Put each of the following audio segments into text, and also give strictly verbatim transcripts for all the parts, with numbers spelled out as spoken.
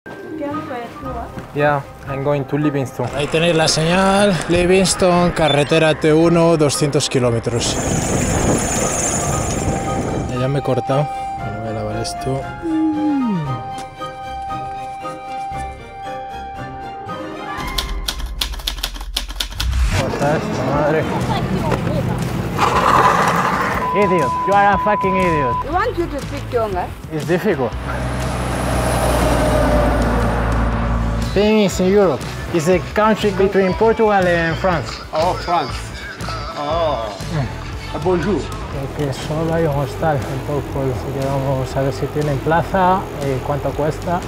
Yeah, I'm going to Livingstone. Ahí tenéis la señal, Livingstone, carretera T uno, doscientos kilómetros. Ya me he cortado, bueno, voy a lavar esto. ¿Cómo estás, madre? Idiot, you are a fucking idiot. I want you to speak Tonga. It's difficult. Spain is in Europe. It's a country between Portugal and France. Oh, France. Oh. Mm. Bonjour. Que solo hay un hostal en Pau-Pol, así que vamos a ver si tienen plaza y cuánto cuesta.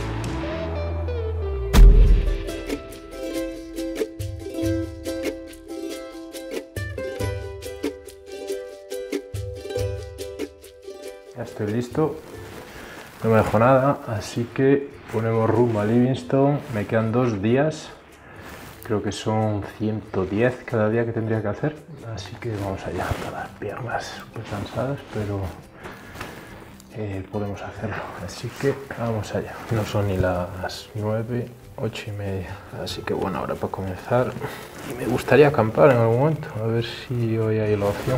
Ya estoy listo, no me dejo nada, así que ponemos rumbo a Livingstone. Me quedan dos días, creo que son ciento diez cada día que tendría que hacer, así que vamos allá. Las piernas súper cansadas, pero eh, podemos hacerlo, así que vamos allá. No son ni las nueve, ocho y media, así que bueno, ahora para comenzar. Y me gustaría acampar en algún momento, a ver si hoy hay la opción.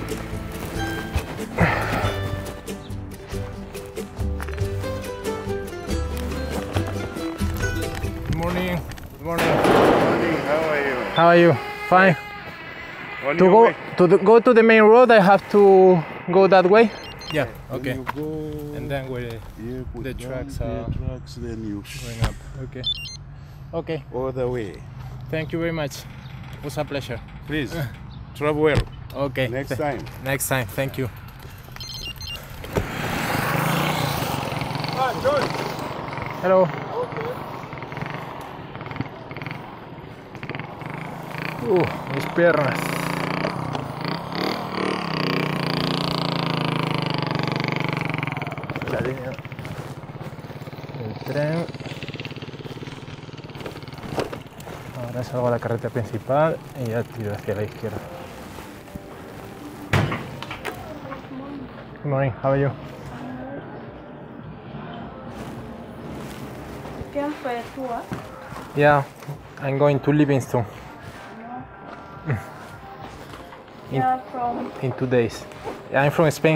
Good morning. Good morning. Morning, how are you? How are you? Fine. On To your go way? to the, go to the main road, I have to go that way. Yeah. Okay. When you go, And then where you put the down tracks the are tracks, then you going up. Okay. Okay. all the way. Thank you very much. It was a pleasure. Please travel well. Okay. Next Th- time. Next time. Thank you. Ah, John. Hello. Uh, mis piernas. La línea del tren. Ahora salgo a la carretera principal y ya tiro hacia la izquierda. Good morning, how are you? Came for a tour. Yeah, I'm going to Livingstone In- Yeah, from in two days. Yeah, I'm from Spain.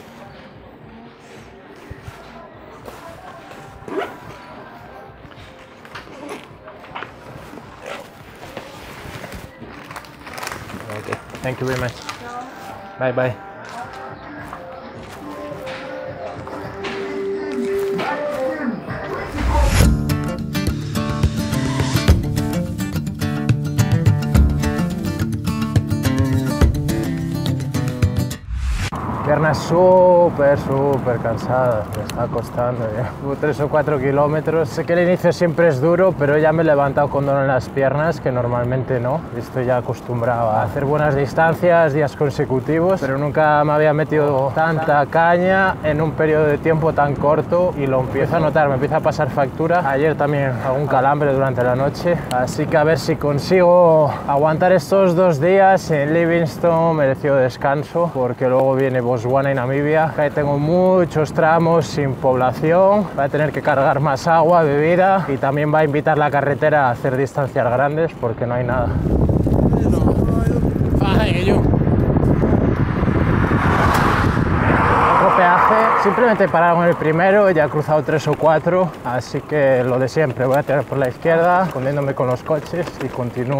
Okay, thank you very much. Bye bye. Piernas súper, súper cansadas, me está costando ya. Hubo tres o cuatro kilómetros. Sé que el inicio siempre es duro, pero ya me he levantado con dolor en las piernas, que normalmente no. Estoy ya acostumbrado a hacer buenas distancias, días consecutivos, pero nunca me había metido tanta caña en un periodo de tiempo tan corto y lo empiezo a notar, me empieza a pasar factura. Ayer también algún calambre durante la noche, así que a ver si consigo aguantar estos dos días en Livingstone, merecido descanso, porque luego viene Botswana y Namibia. Acá tengo muchos tramos sin población, voy a tener que cargar más agua, bebida, y también va a invitar la carretera a hacer distancias grandes porque no hay nada. Otro peaje, simplemente he parado en el primero, ya he cruzado tres o cuatro, así que lo de siempre, voy a tirar por la izquierda, escondiéndome con los coches y continúo.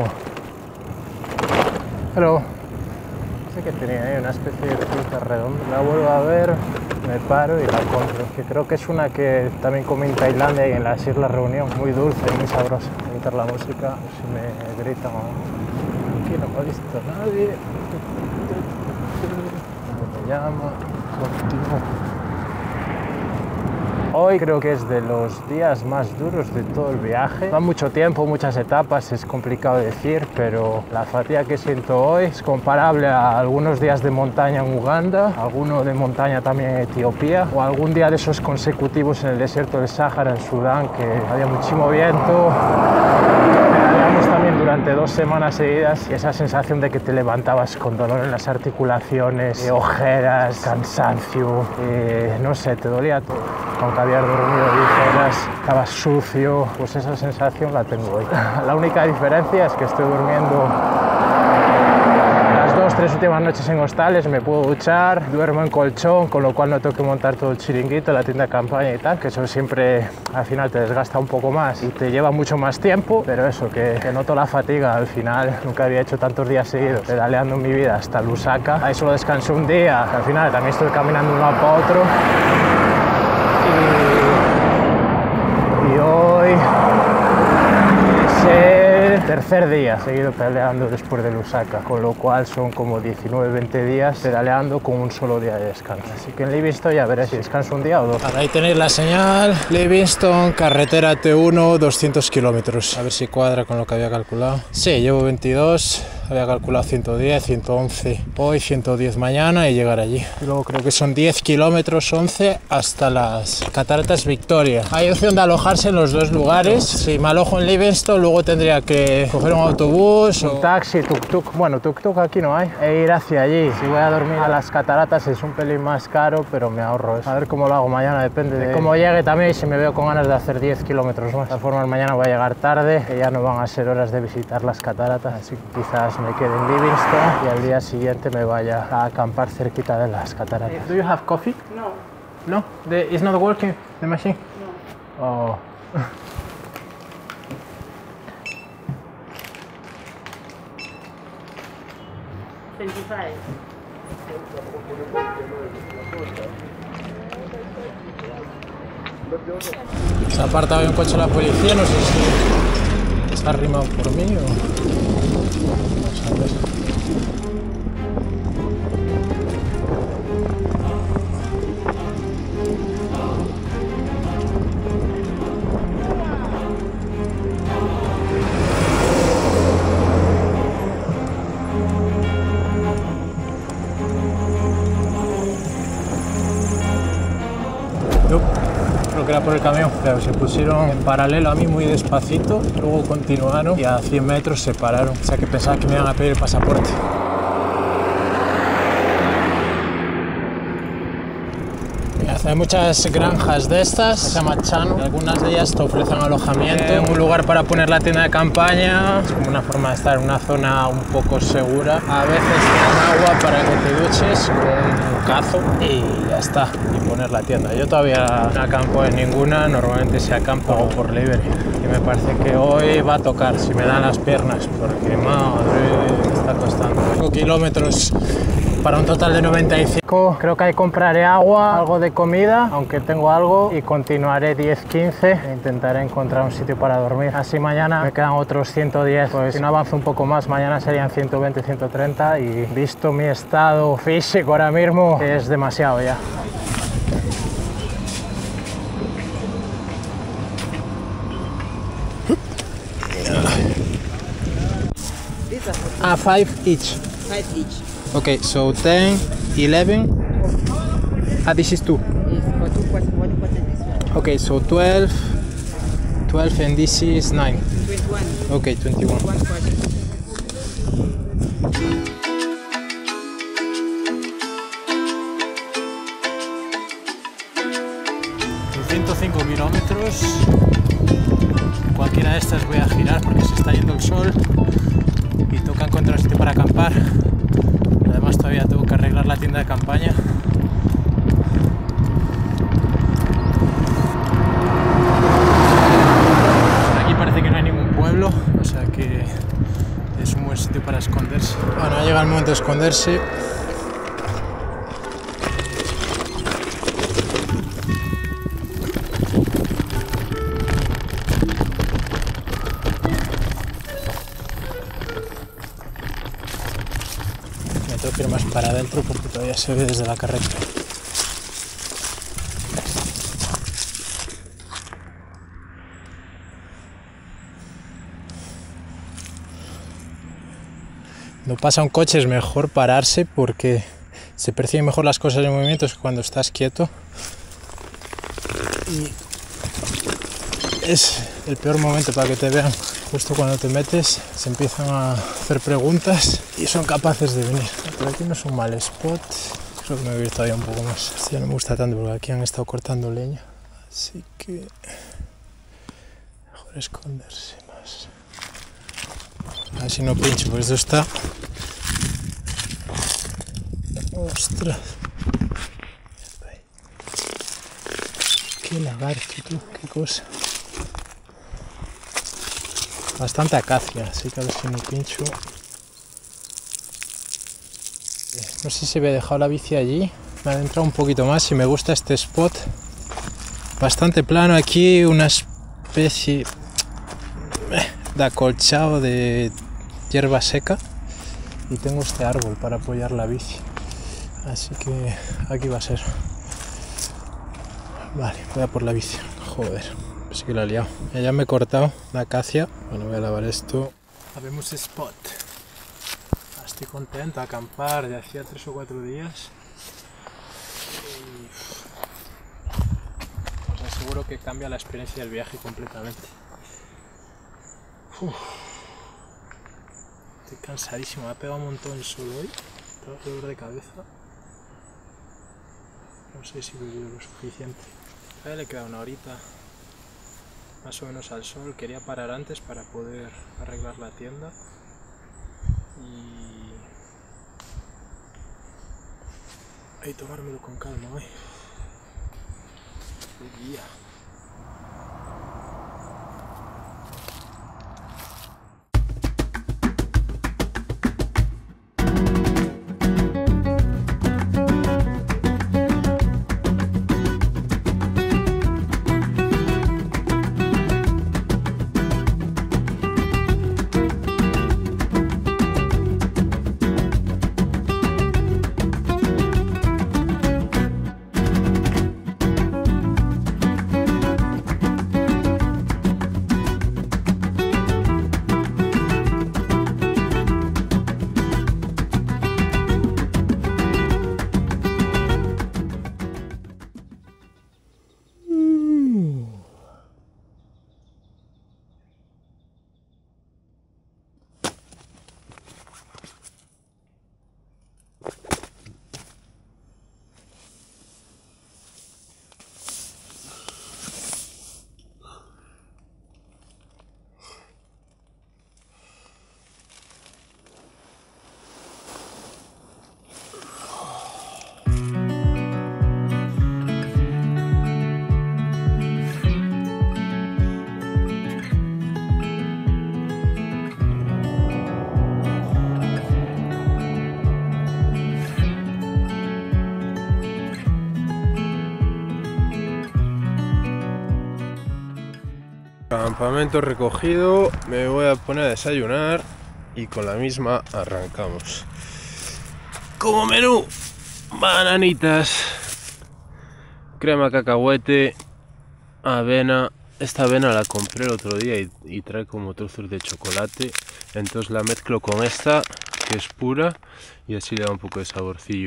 Hello. Que tenía ahí una especie de fruta redonda. La vuelvo a ver, me paro y la compro. Que creo que es una que también comí en Tailandia y en las Islas Reunión. Muy dulce, muy sabrosa. Voy a quitar la música, si me gritan. Aquí no me ha visto nadie. Me llama, continúo. Hoy creo que es de los días más duros de todo el viaje. Va mucho tiempo, muchas etapas, es complicado decir, pero la fatiga que siento hoy es comparable a algunos días de montaña en Uganda, alguno de montaña también en Etiopía, o algún día de esos consecutivos en el desierto del Sáhara en Sudán, que había muchísimo viento. Pedaleamos también durante dos semanas seguidas y esa sensación de que te levantabas con dolor en las articulaciones, eh, ojeras, cansancio, eh, no sé, te dolía todo. aunque había dormido diez horas, estaba sucio, pues esa sensación la tengo hoy. La única diferencia es que estoy durmiendo las dos, tres últimas noches en hostales, me puedo duchar, duermo en colchón, con lo cual no tengo que montar todo el chiringuito, la tienda de campaña y tal, que eso siempre al final te desgasta un poco más y te lleva mucho más tiempo, pero eso, que, que noto la fatiga al final. Nunca había hecho tantos días seguidos pedaleando en mi vida hasta Lusaka. Ahí solo descansé un día, al final también estoy caminando de un lado para otro. Y, y hoy es el tercer día seguido pedaleando después de Lusaka, con lo cual son como diecinueve, veinte días pedaleando con un solo día de descanso. Así que en Livingstone ya veré si descanso un día o dos. Ahora ahí tenéis la señal. Livingstone, carretera T uno, doscientos kilómetros. A ver si cuadra con lo que había calculado. Sí, llevo veintidós. Había calculado ciento diez, ciento once hoy, ciento diez mañana y llegar allí. Y luego creo que son diez kilómetros, once hasta las Cataratas Victoria. Hay opción de alojarse en los dos lugares. Si me alojo en Livingstone, luego tendría que coger un autobús, un taxi, tuk-tuk. Bueno, tuk-tuk aquí no hay. E ir hacia allí. Si voy a dormir a las cataratas es un pelín más caro, pero me ahorro eso. A ver cómo lo hago mañana, depende de cómo llegue también y si me veo con ganas de hacer diez kilómetros más. De todas formas, mañana voy a llegar tarde, que ya no van a ser horas de visitar las cataratas, así que quizás me quede en Livingstone y al día siguiente me vaya a acampar cerquita de las cataratas. Do you have coffee? No. No? The, it's not working, the machine? No. Oh. veinticinco. Se ha apartado de un coche la policía, no sé si se ha arrimado por mí o... Vamos a ver. Creo que era por el camión, pero se pusieron en paralelo a mí muy despacito, luego continuaron y a cien metros se pararon, o sea que pensaba que me iban a pedir el pasaporte. Hay muchas granjas de estas, se llama Chano, algunas de ellas te ofrecen alojamiento, eh, un lugar para poner la tienda de campaña, es como una forma de estar en una zona un poco segura. A veces te dan agua para que te duches con un cazo y ya está, y poner la tienda. Yo todavía no acampo en ninguna, normalmente se acampa o por libre. Y me parece que hoy va a tocar, si me dan las piernas, porque madre, me está costando. cinco kilómetros para un total de noventa y cinco. Creo que ahí compraré agua, algo de comida, aunque tengo algo, y continuaré diez, quince e intentaré encontrar un sitio para dormir. Así mañana me quedan otros ciento diez, pues si no avanzo un poco más, mañana serían ciento veinte, ciento treinta y visto mi estado físico ahora mismo, es demasiado ya. Ah, five each. Five each. Okay, so ten, eleven. Ah, this is two. Yes, for two quarters, one quarter this one. Okay, so twelve, twelve, and this is nine. Twenty-one. Okay, twenty-one. One quarter. ciento cinco kilómetros. Cualquiera de estas voy a girar porque se está yendo el sol y toca encontrar un sitio para acampar. Además todavía tengo que arreglar la tienda de campaña. Por aquí parece que no hay ningún pueblo, o sea que es un buen sitio para esconderse. Bueno, ha llegado el momento de esconderse. Tengo que ir más para adentro porque todavía se ve desde la carretera. Cuando pasa un coche es mejor pararse porque se perciben mejor las cosas en movimiento que cuando estás quieto. Y es el peor momento para que te vean. Justo cuando te metes se empiezan a hacer preguntas y son capaces de venir. Por aquí no es un mal spot, creo que me voy a ir todavía un poco más. Este ya no me gusta tanto porque aquí han estado cortando leña. Así que mejor esconderse más. A ver si no pincho, porque esto está... ¡Ostras! ¡Qué lagarto, tú! ¡Qué cosa! Bastante acacia, así que a ver si no pincho. No sé si había dejado la bici allí. Me he adentrado un poquito más y me gusta este spot. Bastante plano aquí, una especie de acolchado de hierba seca. Y tengo este árbol para apoyar la bici. Así que aquí va a ser. Vale, voy a por la bici. Joder, sí que la he liado. Ya me he cortado la acacia. Bueno, voy a lavar esto. Habemos spot. Estoy contento, a acampar de hacía tres o cuatro días. Y os aseguro que cambia la experiencia del viaje completamente. Uf. Estoy cansadísimo, me ha pegado un montón el sol hoy. Tengo dolor de cabeza. No sé si he bebido lo suficiente. A le queda una horita más o menos al sol. Quería parar antes para poder arreglar la tienda. Y... y tomármelo con calma hoy. Qué día. Campamento recogido, me voy a poner a desayunar y con la misma arrancamos. Como menú, bananitas, crema cacahuete, avena. Esta avena la compré el otro día y, y trae como trozos de chocolate, entonces la mezclo con esta que es pura y así le da un poco de saborcillo.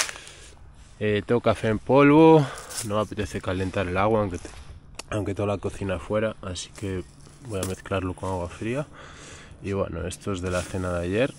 Eh, tengo café en polvo, no me apetece calentar el agua aunque te aunque toda la cocina afuera, así que voy a mezclarlo con agua fría. Y bueno, esto es de la cena de ayer.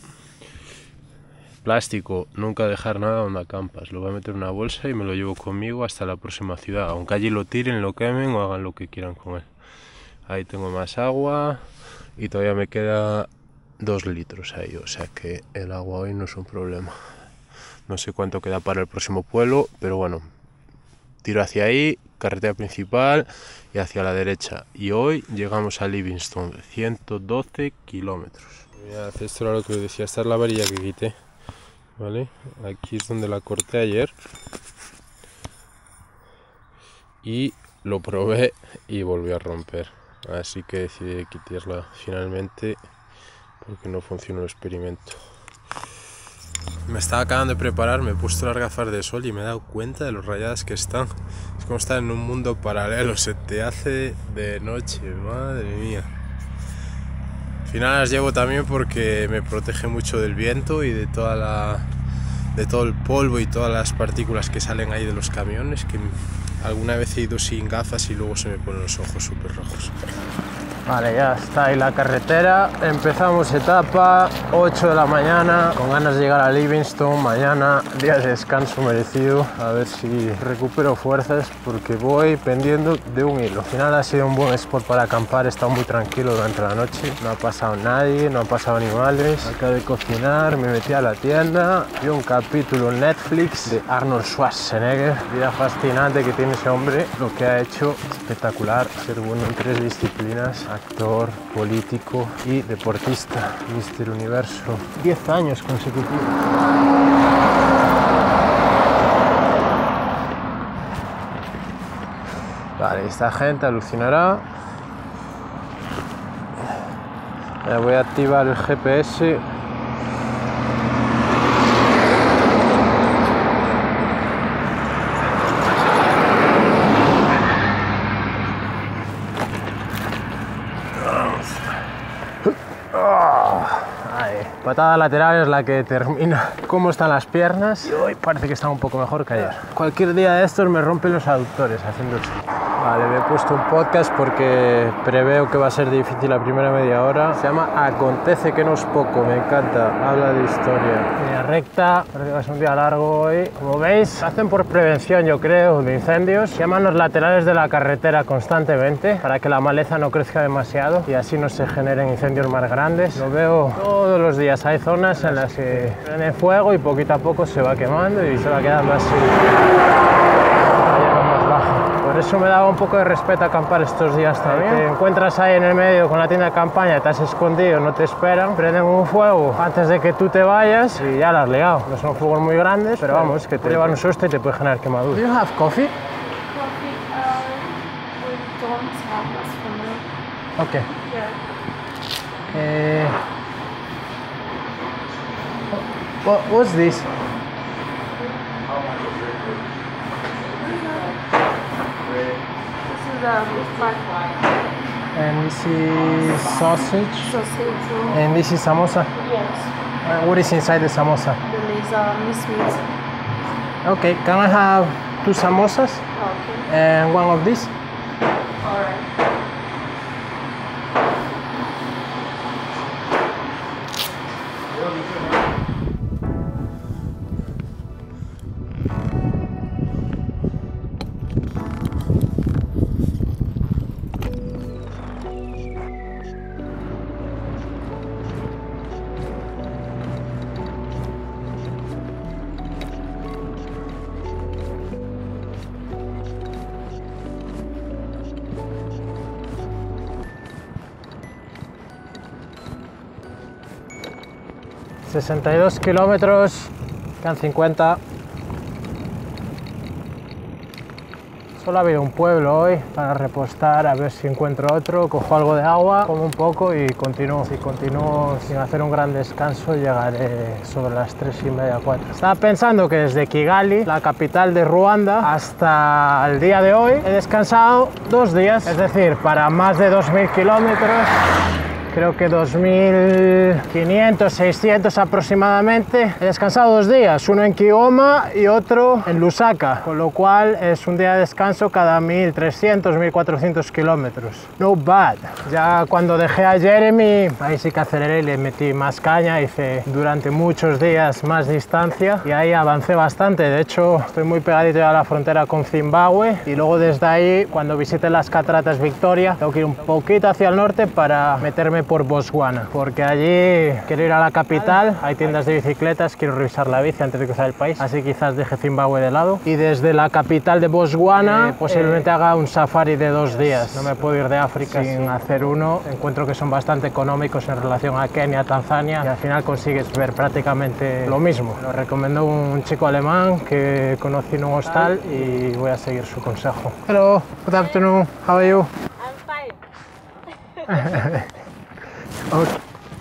Plástico, nunca dejar nada donde acampas. Lo voy a meter en una bolsa y me lo llevo conmigo hasta la próxima ciudad, aunque allí lo tiren, lo quemen o hagan lo que quieran con él. Ahí tengo más agua y todavía me queda dos litros ahí, o sea que el agua hoy no es un problema. No sé cuánto queda para el próximo pueblo, pero bueno, tiro hacia ahí, carretera principal y hacia la derecha. Y hoy llegamos a Livingstone, ciento doce kilómetros. Mirad, esto era lo que os decía, esta es la varilla que quité, ¿vale? Aquí es donde la corté ayer. Y lo probé y volvió a romper. Así que decidí quitarla finalmente porque no funcionó el experimento. Me estaba acabando de preparar, me he puesto las gafas de sol y me he dado cuenta de lo rayadas que están. Es como estar en un mundo paralelo, se te hace de noche, madre mía. Al final las llevo también porque me protege mucho del viento y de toda la, de todo el polvo y todas las partículas que salen ahí de los camiones, que alguna vez he ido sin gafas y luego se me ponen los ojos súper rojos. Vale, ya está ahí la carretera. Empezamos etapa, ocho de la mañana, con ganas de llegar a Livingstone mañana, día de descanso merecido. A ver si recupero fuerzas porque voy pendiendo de un hilo. Al final ha sido un buen spot para acampar, he estado muy tranquilo durante la noche. No ha pasado nadie, no ha pasado animales. Acabo de cocinar, me metí a la tienda, vi un capítulo en Netflix de Arnold Schwarzenegger. Vida fascinante que tiene ese hombre, lo que ha hecho espectacular, ser bueno en tres disciplinas: actor, político y deportista. míster Universo, diez años consecutivos. Vale, esta gente alucinará. Ya voy a activar el G P S. Patada lateral es la que determina cómo están las piernas y hoy parece que están un poco mejor que ayer. Cualquier día de estos me rompen los aductores haciendo esto. Vale, me he puesto un podcast porque preveo que va a ser difícil la primera media hora. Se llama Acontece que no es poco, me encanta, habla de historia. Línea recta, parece que va a ser un día largo hoy. Como veis, hacen por prevención, yo creo, de incendios. Llaman los laterales de la carretera constantemente para que la maleza no crezca demasiado y así no se generen incendios más grandes. Lo veo todos los días. Hay zonas en las que prende fuego y poquito a poco se va quemando y se va quedando así. Por eso me daba un poco de respeto acampar estos días también. Te encuentras ahí en el medio con la tienda de campaña, te has escondido, no te esperan, prenden un fuego antes de que tú te vayas y ya la has liado. No son fuegos muy grandes, pero vamos, que te llevan un susto y te puede generar quemaduras. Do you have coffee? Coffee, uh, we don't have this for now. Okay. Yeah. Uh, what, what's this? This is a beef patty. And this is sausage. Sausage. And this is samosa. Yes. Uh, what is inside the samosa? Then is uh, minced meat. Okay, can I have two samosas Okay. and one of these? All right. sesenta y dos kilómetros, quedan cincuenta. Solo ha habido un pueblo hoy para repostar, a ver si encuentro otro, cojo algo de agua, como un poco y continúo. Si continúo sin hacer un gran descanso, llegaré sobre las tres y media, cuatro. Estaba pensando que desde Kigali, la capital de Ruanda, hasta el día de hoy he descansado dos días, es decir, para más de dos mil kilómetros. Creo que dos mil quinientos, seiscientos aproximadamente. He descansado dos días, uno en Kigoma y otro en Lusaka, con lo cual es un día de descanso cada mil trescientos, mil cuatrocientos kilómetros. No bad. Ya cuando dejé a Jeremy, ahí sí que aceleré y le metí más caña, hice durante muchos días más distancia y ahí avancé bastante. De hecho, estoy muy pegadito ya a la frontera con Zimbabue y luego desde ahí, cuando visite las cataratas Victoria, tengo que ir un poquito hacia el norte para meterme por Botswana, porque allí quiero ir a la capital, hay tiendas de bicicletas, quiero revisar la bici antes de cruzar el país, así quizás deje Zimbabue de lado y desde la capital de Botswana eh, posiblemente eh, haga un safari de dos días. No me puedo ir de África sin sí. hacer uno. Encuentro que son bastante económicos en relación a Kenia, Tanzania y al final consigues ver prácticamente lo mismo. Lo recomendó un chico alemán que conocí en un hostal y voy a seguir su consejo. Hello, good afternoon, how are you? I'm fine. Okay.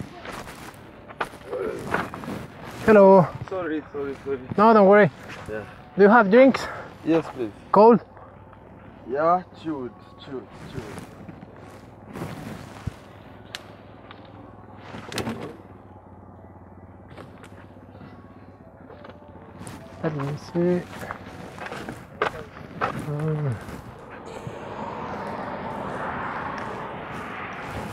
Hello. Sorry, sorry, sorry. No, don't worry. Yeah. Do you have drinks? Yes, please. Cold? Yeah, chilled, chilled, chilled. Let me see. Um.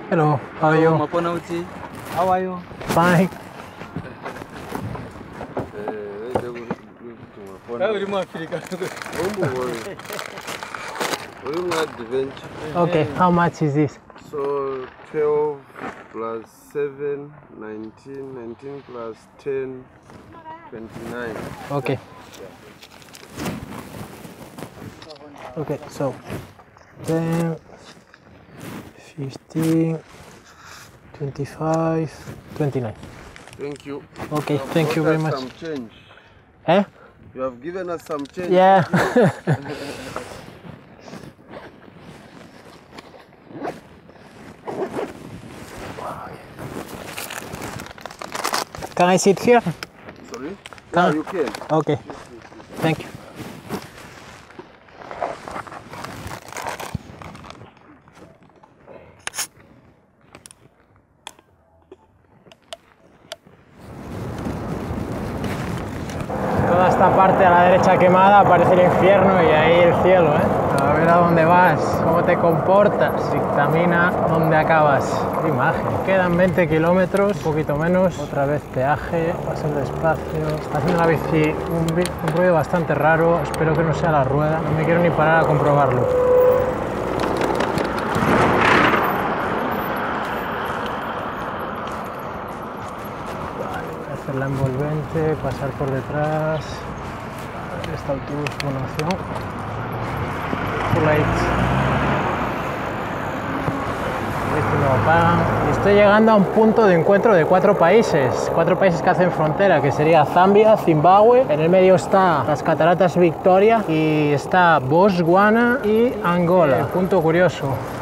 Hello, how are you? Maponauti. How are you? Fine. Okay, how much is this? So twelve plus seven, nineteen, nineteen plus ten, twenty-nine. Okay. Okay, so ten, fifteen, twenty-five, twenty-nine. Thank you. Okay, You have thank you brought very us much. Some change. Eh? You have given us some change. Yeah. Can I sit here? Sorry? Can- Yeah, you can. Okay. Thank you. Toda esta parte a la derecha quemada parece el infierno y ahí el cielo, ¿eh? A ver a dónde vas, cómo te comportas, dictamina dónde acabas. Qué imagen. Quedan veinte kilómetros, un poquito menos, otra vez peaje, paso despacio. Está haciendo la bici un, bi- un ruido bastante raro, espero que no sea la rueda, no me quiero ni parar a comprobarlo. Hacer la envolvente, pasar por detrás. A ver, este autobús, buena opción. Too late. Esto no pagan. Y estoy llegando a un punto de encuentro de cuatro países, cuatro países que hacen frontera, que sería Zambia, Zimbabue, en el medio está las cataratas Victoria y está Botswana y Angola. Punto curioso.